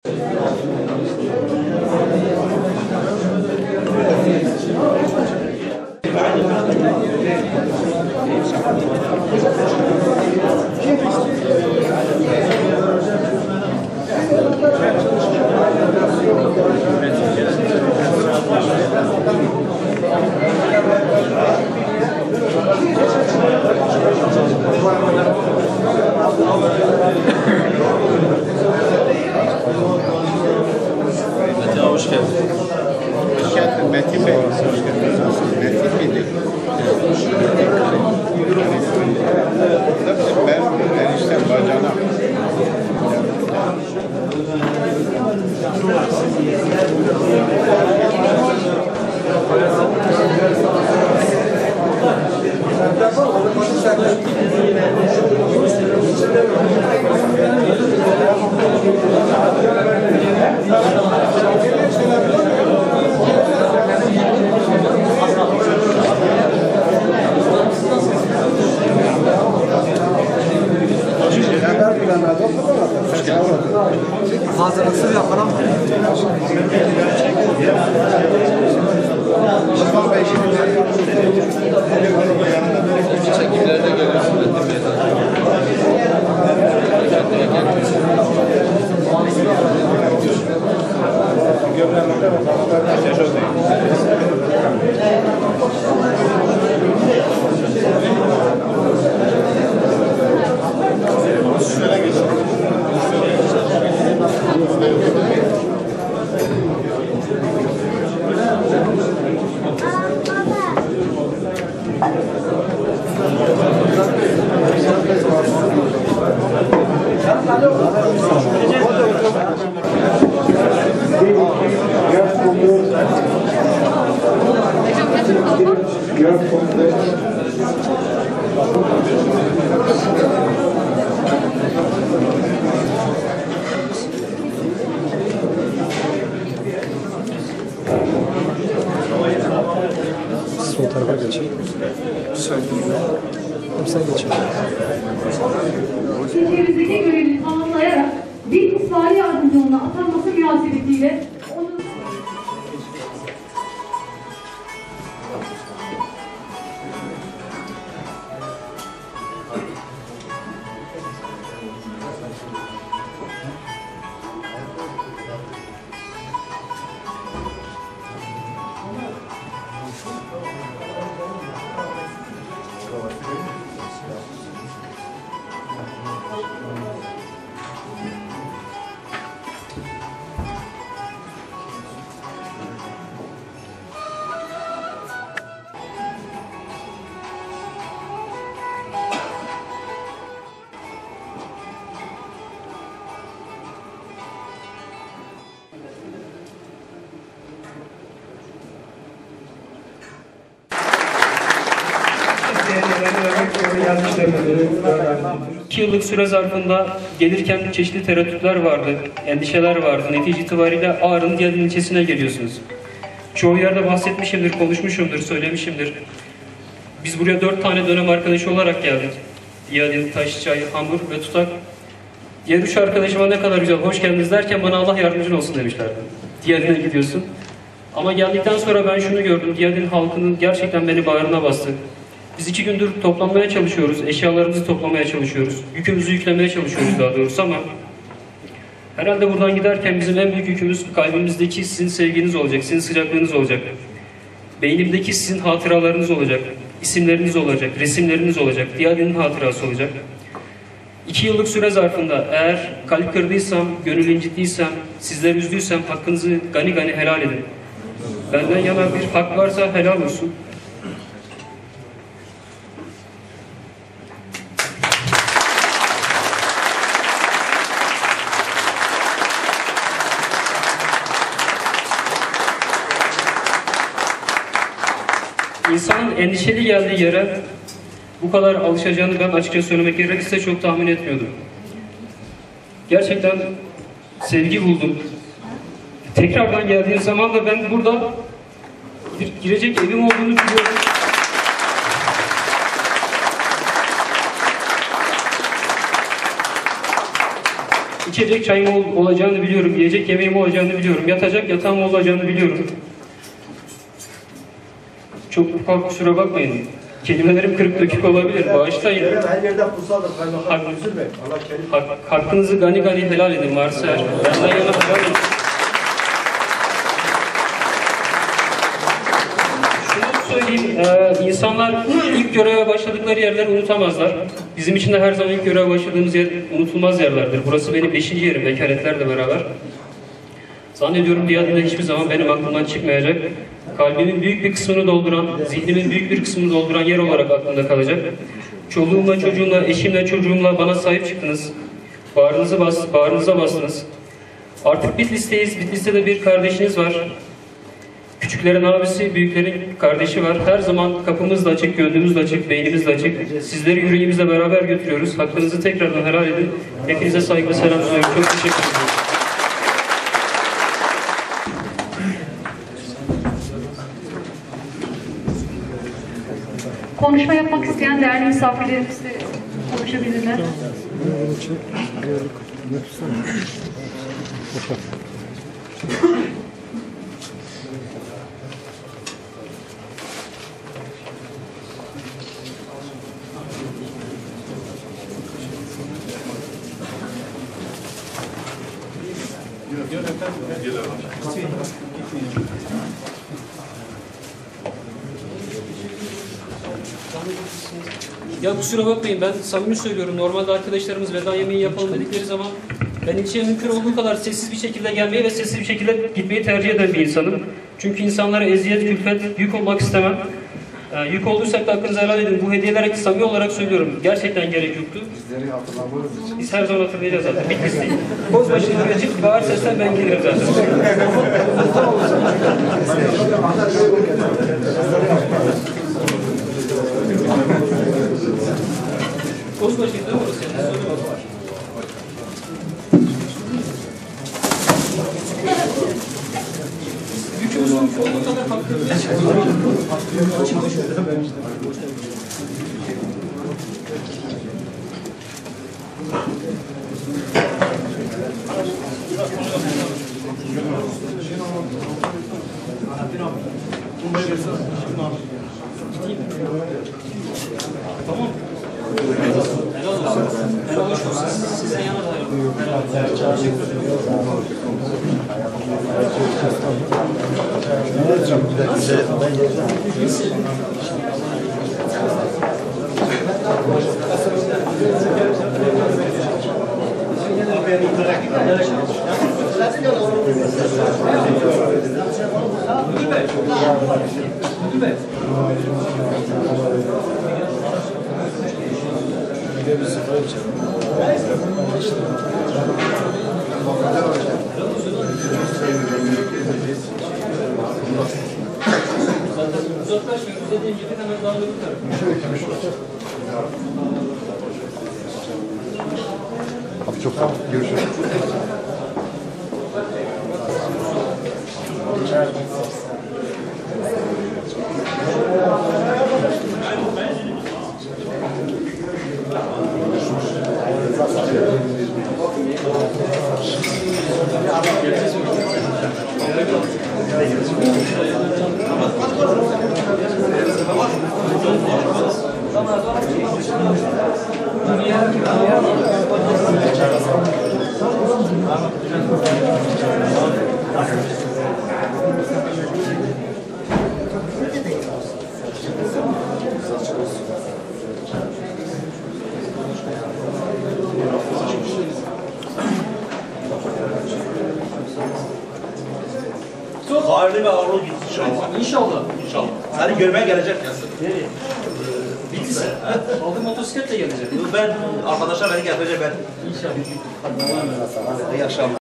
Hoş geldin. Hoş geldin Metin Bey. Hoş geldiniz. Metin miydi? Ben eniştem bacana. Hazırlıksız yapalım. Çekimlerde görüyorsun. Sol tarafa geçeyim. Sen geçin. Ülkemizdeki görevini tamamlayarak bir ısrarlı yardımcılığına atanması münasebetiyle onun... İki yıllık süre zarfında gelirken çeşitli tereddütler vardı, endişeler vardı. Netice itibariyle Ağrı'nın diğer ilçesine geliyorsunuz. Çoğu yerde bahsetmişimdir, konuşmuşumdur, söylemişimdir. Biz buraya 4 tane dönem arkadaşı olarak geldik. Diyadin, Taşçay, Hamur ve Tutak. Diğer 3 arkadaşıma ne kadar güzel, hoş geldiniz derken bana Allah yardımcın olsun demişlerdi. Diyadin'e gidiyorsun. Ama geldikten sonra ben şunu gördüm, Diyadin halkının gerçekten beni bağrına bastı. Biz 2 gündür toplanmaya çalışıyoruz, eşyalarımızı toplamaya çalışıyoruz, yükümüzü yüklemeye çalışıyoruz daha doğrusu ama herhalde buradan giderken bizim en büyük yükümüz kalbimizdeki sizin sevginiz olacak, sizin sıcaklığınız olacak. Beynimdeki sizin hatıralarınız olacak, isimleriniz olacak, resimleriniz olacak, Diyadin'in hatırası olacak. 2 yıllık süre zarfında eğer kalp kırdıysam, gönül incittiysem, sizleri üzdüysem hakkınızı gani gani helal edin. Benden yana bir hak varsa helal olsun. İnsanın endişeli geldiği yere bu kadar alışacağını ben açıkça söylemek gerekirse çok tahmin etmiyordum. Gerçekten sevgi buldum. Tekrardan geldiğim zaman da ben burada girecek evim olduğunu biliyorum. İçecek çayım olacağını biliyorum, yiyecek yemeğim olacağını biliyorum, yatacak yatağım olacağını biliyorum. Çok kusura bakmayın. Kelimelerim kırık dökük olabilir. Bağışlayın. Her yerde kutsaldır kaymakam. Üzülmeyin. Allah kerim. Hakkınızı gani gani helal edin varsa eğer. Benden yana helal edin. Şunu söyleyeyim. İnsanlar ilk göreve başladıkları yerleri unutamazlar. Bizim için de her zaman ilk göreve başladığımız yer unutulmaz yerlerdir. Burası benim 5. yerim vekaletlerle beraber. Zannediyorum Diyadında hiçbir zaman benim aklımdan çıkmayacak. Kalbimin büyük bir kısmını dolduran, zihnimin büyük bir kısmını dolduran yer olarak aklımda kalacak. Çoluğumla, çocuğumla, eşimle, çocuğumla bana sahip çıktınız. Bağrınıza bastınız. Artık Bitlis'teyiz. Bitlis'te de bir kardeşiniz var. Küçüklerin abisi, büyüklerin kardeşi var. Her zaman kapımız da açık, gönlümüz de açık, beynimiz de açık. Sizleri yüreğimizle beraber götürüyoruz. Hakkınızı tekrardan helal edin. Hepinize saygı selam sunuyorum. Çok teşekkür ederim. Konuşma yapmak isteyen değerli misafirlerimiz de konuşabilirler. Ya kusura bakmayın, ben samimi söylüyorum. Normalde arkadaşlarımız veda yemeği yapalım dedikleri zaman ben ilçeye mümkün olduğu kadar sessiz bir şekilde gelmeyi ve sessiz bir şekilde gitmeyi tercih eden bir insanım. Çünkü insanlara eziyet, külfet, yük olmak istemem. Yük olduysak da hakkınızı helal edin. Bu hediyelere samimi olarak söylüyorum. Gerçekten gerek yoktu. Biz her zaman hatırlayacağız zaten. Bitlis'teyiz. Bozbaşı'nın açık bağır sesten ben gelirim zaten. Bozbaşı'ydı değil mi orası? Yükümüzün olduğu kadar hakkımızı tamam. Helal olsun. Size yana dayanıyorum. Uzaklaşmıyoruz dediğim gibi hemen daha da Abi çok sağ ol. Görüşürüz. Hayırlı ve ağırlı git inşallah. İnşallah. İnşallah. Seni görmeye gelecek yansın. Nereye? Bitlis'e. Aldım motosikletle gelecek. Ben arkadaşlar beni getirecek ben. İnşallah. İyi akşamlar.